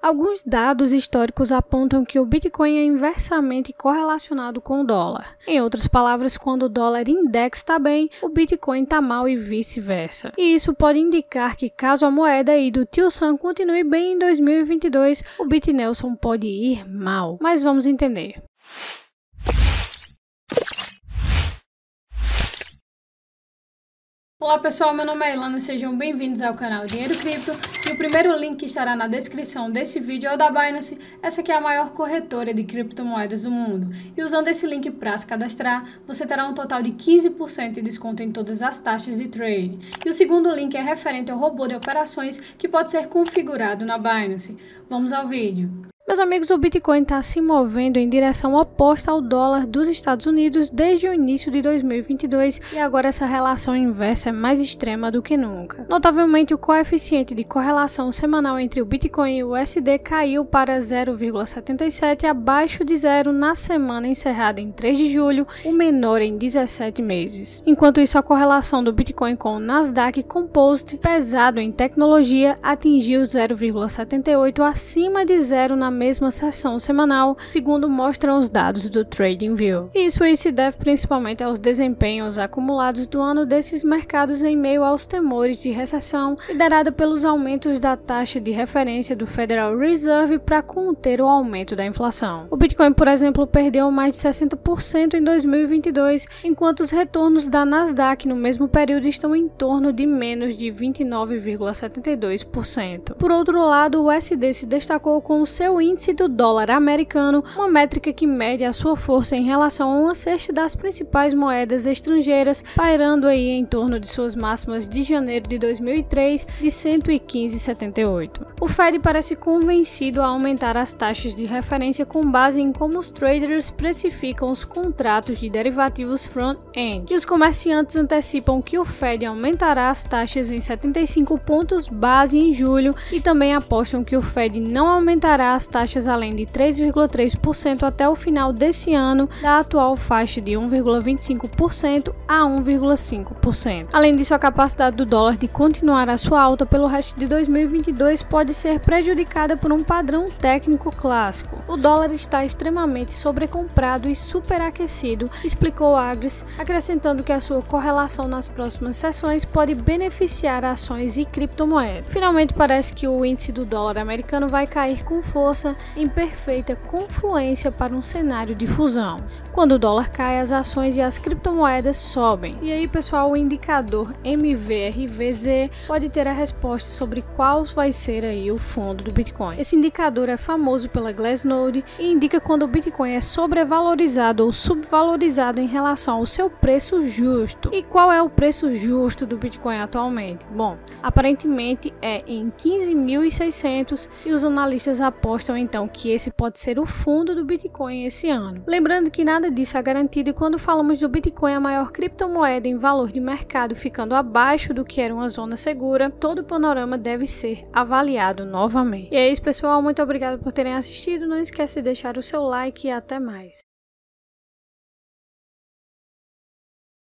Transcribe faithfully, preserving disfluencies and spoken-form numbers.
Alguns dados históricos apontam que o Bitcoin é inversamente correlacionado com o dólar. Em outras palavras, quando o dólar index está bem, o Bitcoin está mal e vice-versa. E isso pode indicar que caso a moeda aí do Tio Sam continue bem em dois mil e vinte e dois, o BitNelson pode ir mal. Mas vamos entender. Olá pessoal, meu nome é Ilana, sejam bem-vindos ao canal Dinheiro Cripto e o primeiro link que estará na descrição desse vídeo é o da Binance. Essa aqui é a maior corretora de criptomoedas do mundo e usando esse link para se cadastrar, você terá um total de quinze por cento de desconto em todas as taxas de trade. E o segundo link é referente ao robô de operações que pode ser configurado na Binance. Vamos ao vídeo. Meus amigos, o Bitcoin está se movendo em direção oposta ao dólar dos Estados Unidos desde o início de dois mil e vinte e dois e agora essa relação inversa é mais extrema do que nunca. Notavelmente, o coeficiente de correlação semanal entre o Bitcoin e o U S D caiu para zero vírgula setenta e sete, abaixo de zero na semana encerrada em três de julho, o menor em dezessete meses. Enquanto isso, a correlação do Bitcoin com o Nasdaq Composite, pesado em tecnologia, atingiu zero vírgula setenta e oito, acima de zero na mesma sessão semanal, segundo mostram os dados do TradingView. Isso aí se deve principalmente aos desempenhos acumulados do ano desses mercados em meio aos temores de recessão, liderada pelos aumentos da taxa de referência do Federal Reserve para conter o aumento da inflação. O Bitcoin, por exemplo, perdeu mais de sessenta por cento em dois mil e vinte e dois, enquanto os retornos da Nasdaq no mesmo período estão em torno de menos de vinte e nove vírgula setenta e dois por cento. Por outro lado, o U S D se destacou com o seu índice do dólar americano, uma métrica que mede a sua força em relação a uma cesta das principais moedas estrangeiras, pairando aí em torno de suas máximas de janeiro de dois mil e três de cento e quinze vírgula setenta e oito. O Fed parece convencido a aumentar as taxas de referência com base em como os traders precificam os contratos de derivativos front-end. E os comerciantes antecipam que o Fed aumentará as taxas em setenta e cinco pontos base em julho e também apostam que o Fed não aumentará as taxas além de três vírgula três por cento até o final desse ano, da atual faixa de um vírgula vinte e cinco por cento a um vírgula cinco por cento. Além disso, a capacidade do dólar de continuar a sua alta pelo resto de dois mil e vinte e dois pode ser prejudicada por um padrão técnico clássico. O dólar está extremamente sobrecomprado e superaquecido, explicou Agris, acrescentando que a sua correlação nas próximas sessões pode beneficiar ações e criptomoedas. Finalmente, parece que o índice do dólar americano vai cair com força em perfeita confluência para um cenário de fusão. Quando o dólar cai, as ações e as criptomoedas sobem. E aí, pessoal, o indicador M V R V Z pode ter a resposta sobre qual vai ser aí o fundo do Bitcoin. Esse indicador é famoso pela Glassnode e indica quando o Bitcoin é sobrevalorizado ou subvalorizado em relação ao seu preço justo. E qual é o preço justo do Bitcoin atualmente? Bom, aparentemente é em quinze mil e seiscentos e os analistas apostam então que esse pode ser o fundo do Bitcoin esse ano. Lembrando que nada disso é garantido e quando falamos do Bitcoin, a maior criptomoeda em valor de mercado ficando abaixo do que era uma zona segura, todo o panorama deve ser avaliado novamente. E é isso, pessoal, muito obrigado por terem assistido, não esquece de deixar o seu like e até mais.